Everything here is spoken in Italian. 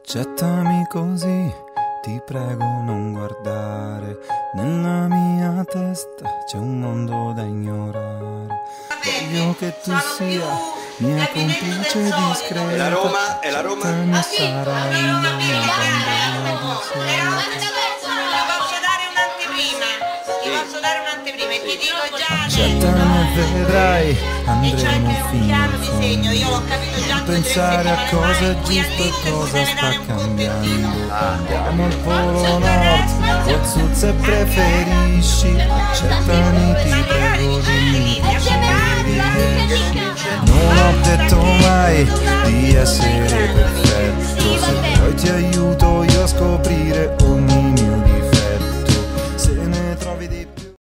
Accettami così, ti prego non guardare. Nella mia testa c'è un mondo da ignorare. Voglio che tu sia mia complice discreta. È la Roma, è la Roma. Accettami, sarai la mia bambina di sera. Ti posso dare un'anteprima e ti dico già Accettami e vedrai, andremo fino in disegno, io l'ho fondo. capito già. Pensare a cosa è giusto e cosa sta cambiando. Andiamo al Polo Nord o al Sud se preferisci. Accettami, ti prego, dimmi che ci vedi. Non ho detto mai di essere perfetto.